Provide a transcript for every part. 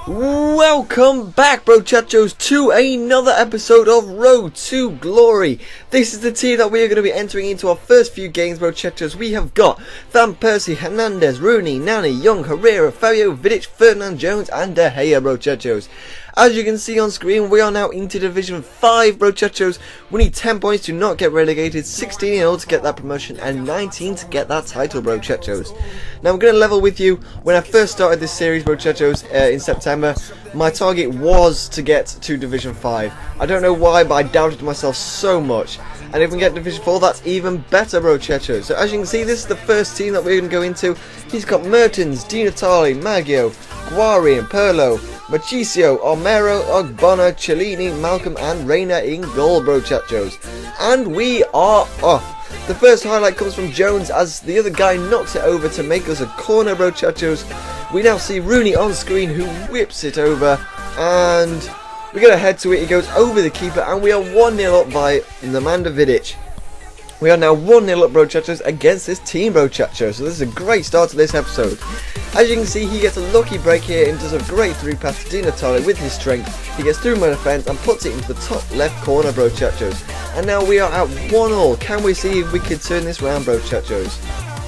Welcome back, brochachos, to another episode of Road to Glory. This is the team that we are going to be entering into our first few games, brochachos. We have got Van Persie, Hernandez, Rooney, Nani, Young, Herrera, Fabio, Vidic, Ferdinand, Jones and De Gea, brochachos. As you can see on screen, we are now into Division 5, brochachos. We need 10 points to not get relegated, 16 in order to get that promotion, and 19 to get that title, brochachos. Now, I'm going to level with you. When I first started this series, brochachos, in September, my target was to get to Division 5. I don't know why, but I doubted myself so much. And if we get Division 4, that's even better, brochachos. So as you can see, this is the first team that we're going to go into. He's got Mertens, Di Natale, Maggio, Guari and Perlo, Mauricio, Omero, Ogbonna, Cellini, Malcolm and Reina in goal, brochachos. And we are off. The first highlight comes from Jones as the other guy knocks it over to make us a corner, brochachos. We now see Rooney on screen who whips it over, and we're going to head to it. He goes over the keeper and we are 1-0 up by Nemanja Vidic. We are now 1-0 up, brochachos, against this team, brochachos. So this is a great start to this episode. As you can see, he gets a lucky break here and does a great through pass to Di Natale with his strength. He gets through my defence and puts it into the top left corner, brochachos. And now we are at 1-1. Can we see if we can turn this round, brochachos?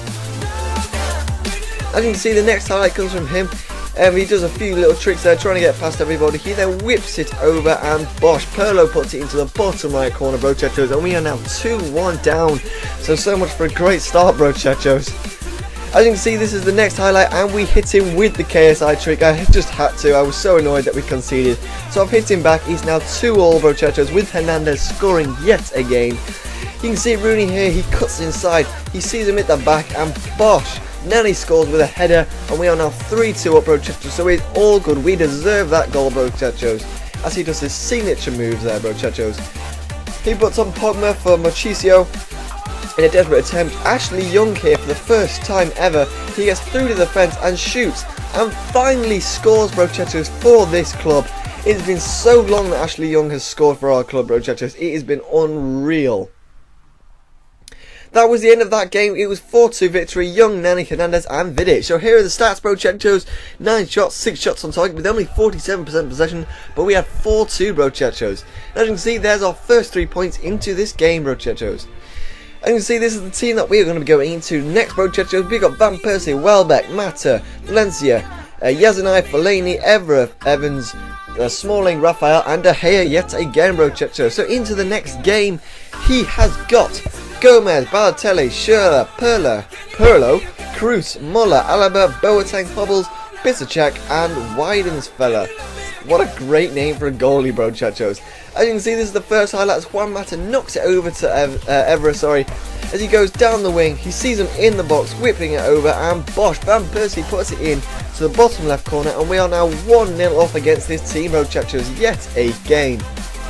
As you can see, the next highlight comes from him. He does a few little tricks there, trying to get past everybody. He then whips it over, and Bosch Perlo puts it into the bottom right corner, brochachos. And we are now 2-1 down. So much for a great start, brochachos. As you can see, this is the next highlight, and we hit him with the KSI trick. I just had to. I was so annoyed that we conceded. So I've hit him back. He's now 2-2, brochachos, with Hernandez scoring yet again. You can see Rooney here. He cuts inside. He sees him at the back, and Bosch Nani scores with a header, and we are now 3-2 up, brochachos. So it's all good. We deserve that goal, brochachos, as he does his signature moves there, brochachos. He puts on Pogba for Mauricio in a desperate attempt. Ashley Young here for the first time ever. He gets through to the fence and shoots, and finally scores, brochachos, for this club. It's been so long that Ashley Young has scored for our club, brochachos. It has been unreal. That was the end of that game. It was 4-2 victory. Young, Nani, Hernandez and Vidic. So here are the stats, brochachos. 9 shots, 6 shots on target with only 47% possession, but we had 4-2, brochachos. As you can see, there's our first 3 points into this game, brochachos. As you can see, this is the team that we are going to be going into next, brochachos. We've got Van Persie, Welbeck, Mata, Valencia, Yazanai, Fellaini, Evra, Evans, Smalling, Raphael and De Gea yet again, brochachos. So into the next game, he has got Gomez, Balotelli, Schürrle, Perlo, Cruz, Muller, Alaba, Boateng, Hobbles, Pisacek and Weidensfeller. What a great name for a goalie, brochachos. As you can see, this is the first highlight as Juan Mata knocks it over to Evra, as he goes down the wing. He sees him in the box, whipping it over, and Bosch Van Persie puts it in to the bottom left corner, and we are now 1-0 off against this team, brochachos, yet again.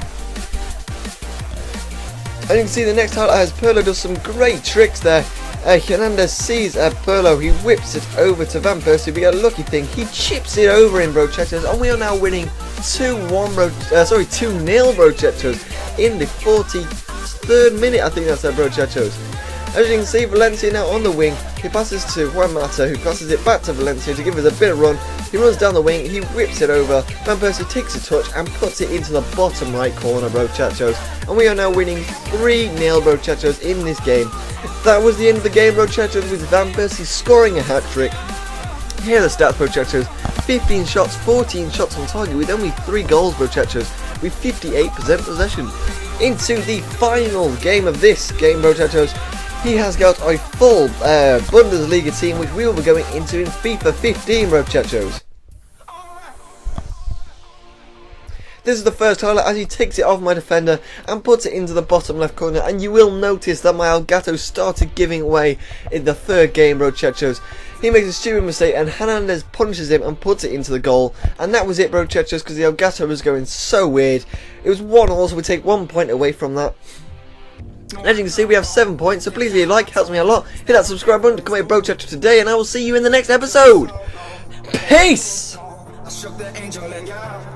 And you can see the next highlight as Perlo does some great tricks there. Hernandez sees Perlo, he whips it over to Van Persie. We got a lucky thing, he chips it over in, brochachos, and we are now winning 2-0, brochachos, in the 43rd minute, I think that's it, brochachos. As you can see, Valencia now on the wing. He passes to Juan Mata, who passes it back to Valencia to give us a bit of run. He runs down the wing, he whips it over. Van Persie takes a touch and puts it into the bottom right corner, brochachos. And we are now winning 3-0, brochachos, in this game. That was the end of the game, brochachos, with Van Persie scoring a hat-trick. Here are the stats, brochachos. 15 shots, 14 shots on target with only 3 goals, brochachos, with 58% possession. Into the final game of this game, brochachos. He has got a full Bundesliga team, which we will be going into in FIFA 15, brochachos. This is the first highlight as he takes it off my defender and puts it into the bottom left corner, and you will notice that my Elgato started giving away in the third game, brochachos. He makes a stupid mistake and Hernandez punishes him and puts it into the goal, and that was it, brochachos, because the Elgato was going so weird. It was 1-1, so we take 1 point away from that. As you can see, we have 7 points, so please leave a like, helps me a lot. Hit that subscribe button to become a brochacho today, and I will see you in the next episode. Peace!